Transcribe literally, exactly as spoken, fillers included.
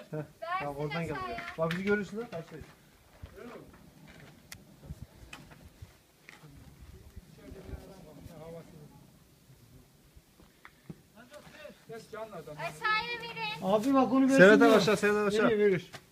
Heh, Versin tamam oradan gel. aşağıya. Bak bizi görürsün lan kaçtayız. Aşağıya verin. Abi bak onu versin. Serhat diyor. aşağı, Serhat aşağı. Nereye verir?